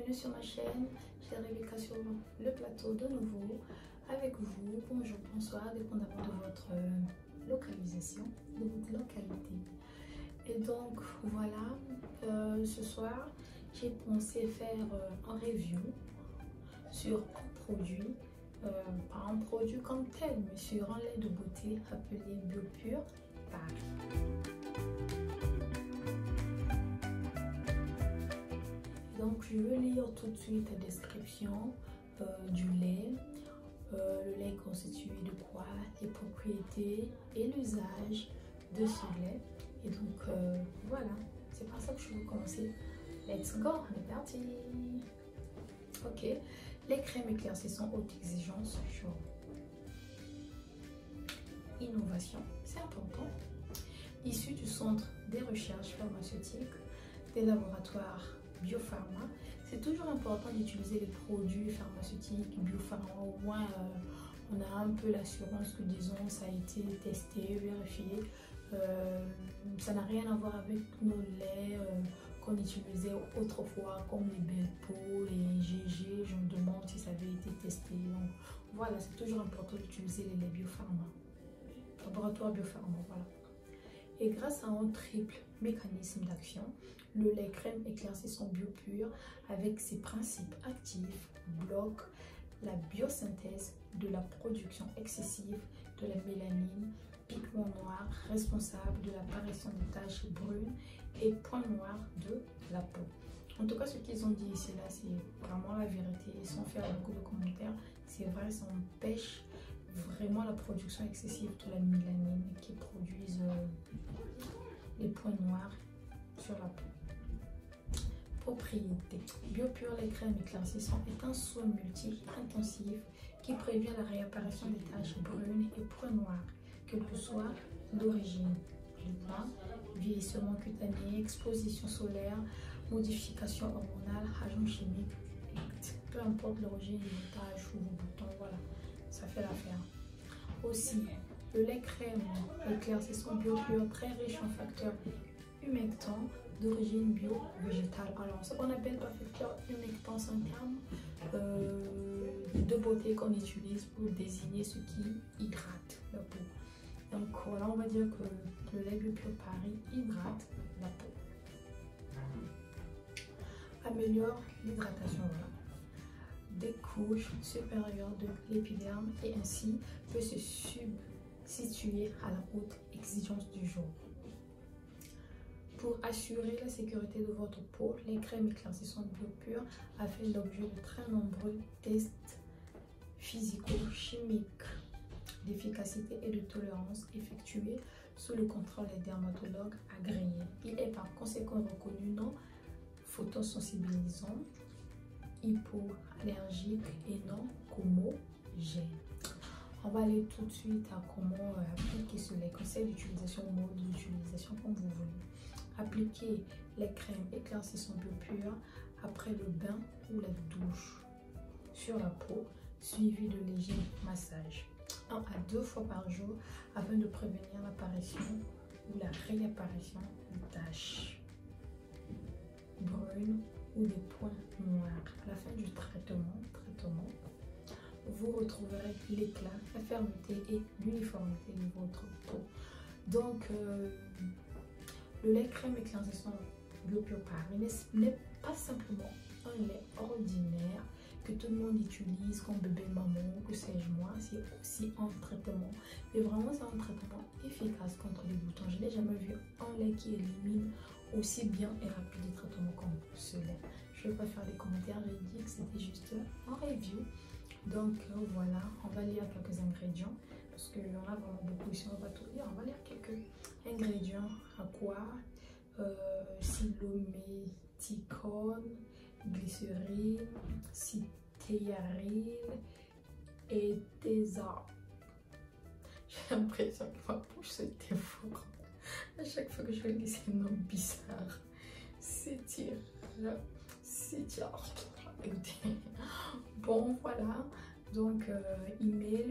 bienvenue sur ma chaîne. C'est Rebecca sur le plateau de nouveau avec vous. Bonjour, bonsoir, dépendamment de votre localisation, de votre localité. Et donc voilà, ce soir j'ai pensé faire un review sur un produit, pas un produit comme tel, mais sur un lait de beauté appelé BioPure Paris. Donc je vais lire tout de suite la description du lait. Le lait est constitué de quoi, les propriétés et l'usage de ce lait. Et donc voilà, c'est par ça que je vais commencer. Let's go, on est parti. Ok, les crèmes éclaircissantes haute exigence, chaud. Innovation, c'est important. Issu du centre des recherches pharmaceutiques des laboratoires Biopharma, c'est toujours important d'utiliser les produits pharmaceutiques Biopharma. Au moins, on a un peu l'assurance que, disons, ça a été testé, vérifié. Ça n'a rien à voir avec nos laits qu'on utilisait autrefois, comme les Belpo, les GG. Je me demande si ça avait été testé. Donc voilà, c'est toujours important d'utiliser les laits Biopharma. Laboratoire Biopharma, voilà. Et grâce à un triple mécanisme d'action, le lait crème éclaircissant BioPure, avec ses principes actifs, bloque la biosynthèse de la production excessive de la mélanine, pigment noir responsable de l'apparition des taches brunes et points noirs de la peau. En tout cas, ce qu'ils ont dit ici, là, c'est vraiment la vérité, sans faire beaucoup de commentaires. C'est vrai, ça empêche vraiment la production excessive de la mélanine qui produisent les points noirs sur la peau. Propriété. BioPure lait crème éclaircissant est un soin multi-intensif qui prévient la réapparition des taches brunes et points noirs, quelle que soit l'origine. Vieillissement cutané, exposition solaire, modification hormonale, agents chimiques, peu importe l'origine des taches ou vos boutons, voilà, ça fait l'affaire. Aussi, le lait crème éclaircissant BioPure très riche en facteurs humectants d'origine bio-végétale. Alors, ce qu'on appelle par facteur humectant, c'est un terme de beauté qu'on utilise pour désigner ce qui hydrate la peau. Donc voilà, on va dire que le lait BioPure Paris hydrate la peau. Améliore l'hydratation, voilà, des couches supérieures de l'épiderme et ainsi peut se substituer à la haute exigence du jour. Pour assurer la sécurité de votre peau, les crèmes éclaircissantes BioPure a fait l'objet de très nombreux tests physico-chimiques d'efficacité et de tolérance effectués sous le contrôle des dermatologues agréés. Il est par conséquent reconnu non photosensibilisant, hypoallergique et non comogène. On va aller tout de suite à comment appliquer ce lait. Conseil d'utilisation, mode d'utilisation comme vous voulez. Appliquez les crèmes éclaircissantes BioPure après le bain ou la douche sur la peau, suivi de légers massages 1 à 2 fois par jour afin de prévenir l'apparition ou la réapparition de taches brunes ou des points noirs. À la fin du traitement, vous retrouverez l'éclat, la fermeté et l'uniformité de votre peau. Donc, le lait crème éclaircissant BioPure Paris n'est pas simplement un lait ordinaire que tout le monde utilise comme bébé maman, que sais-je moi. C'est aussi un traitement, mais vraiment c'est un traitement efficace contre les boutons. Je n'ai jamais vu un lait qui élimine aussi bien et rapide les traitements comme ce lait. Je ne vais pas faire des commentaires, j'ai dit que c'était juste un review. Donc voilà, on va lire quelques ingrédients parce qu'il y en a vraiment beaucoup ici, on va tout lire. On va lire quelques ingrédients. À quoi silométicone, glycérine, cithéarine et thésard. J'ai l'impression que ma bouche se défoure à chaque fois que je lis ces noms bizarres. Bon voilà, donc email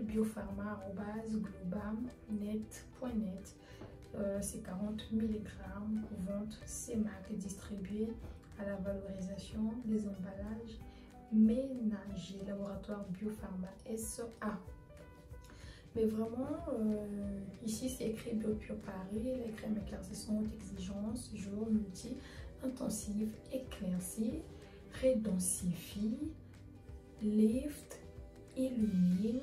biopharma@globamnet.net. C'est 40 mg, vente CMAC, distribué à la valorisation des emballages ménagers, laboratoire Biopharma SA. Mais vraiment, ici c'est écrit BioPure Paris, les crèmes éclaircissantes haute exigence, jour multi, intensive, éclaircie, redensifie, lift, illumine,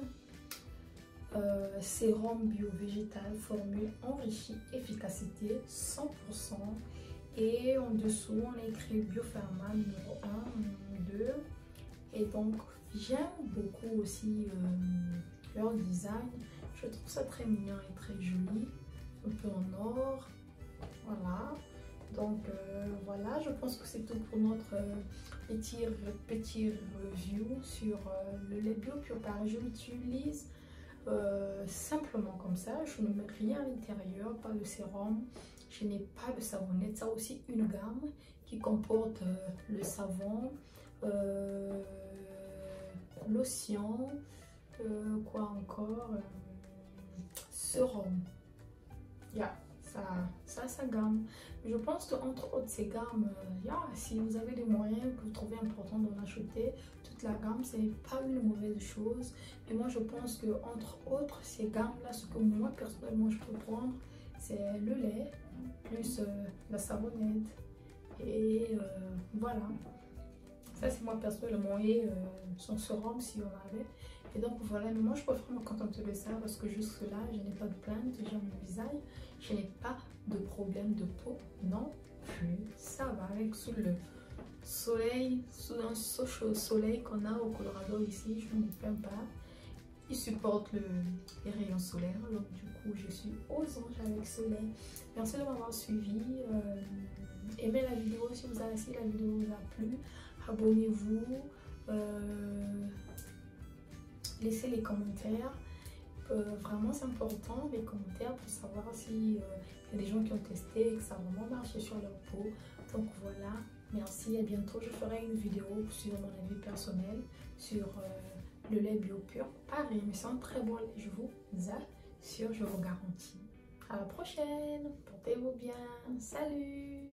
sérum bio-végétal, formule enrichie, efficacité 100%. Et en dessous, on a écrit Biopharma numéro 1, 2. Et donc, j'aime beaucoup aussi leur design. Je trouve ça très mignon et très joli. Un peu en or. Voilà. Donc, voilà, je pense que c'est tout pour notre petit review sur le lait BioPure Paris. Je l'utilise simplement comme ça. Je ne mets rien à l'intérieur, pas de sérum. Je n'ai pas de savonnette. Ça aussi une gamme qui comporte le savon, lotion, quoi encore, sérum. Ça gamme. Je pense qu'entre autres ces gammes, si vous avez des moyens que vous trouvez important d'en acheter, toute la gamme, c'est pas une mauvaise chose. Et moi je pense que entre autres ces gammes là, ce que moi personnellement je peux prendre, c'est le lait plus la savonnette et voilà. Ça c'est moi personnellement, et son sérum si on avait. Et donc voilà, mais moi je préfère me contenter de ça parce que jusque là je n'ai pas de plainte, j'ai mon visage, je n'ai pas de problème de peau non plus. Ça va avec sous le soleil, sous un soleil qu'on a au Colorado ici, je ne me plains pas. Il supporte les rayons solaires, donc du coup je suis aux anges avec soleil. Merci de m'avoir suivi. Aimez la vidéo si la vidéo vous a plu, abonnez-vous, laissez les commentaires. Vraiment c'est important les commentaires pour savoir si y a des gens qui ont testé et que ça a vraiment marché sur leur peau. Donc voilà, merci, à bientôt. Je ferai une vidéo sur mon avis personnel sur le lait BioPure Paris, mais c'est un très bon lait, je vous assure, je vous garantis. À la prochaine, portez-vous bien, salut.